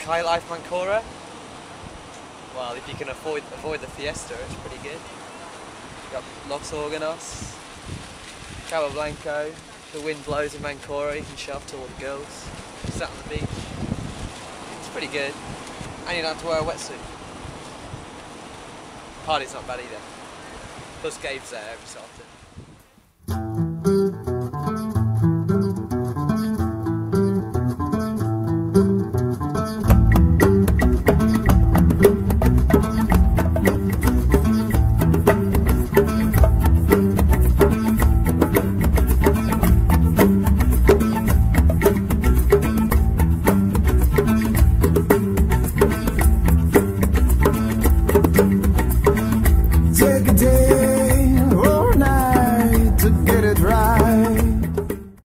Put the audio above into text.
High Life Mancora. Well, if you can avoid the Fiesta, it's pretty good. Got Los Organos, Cabo Blanco. If the wind blows in Mancora, you can show off to all the girls. Sat on the beach. It's pretty good. And you don't have to wear a wetsuit. Party's not bad either. Plus Gabe's there every so often. Take a day or night to get it right.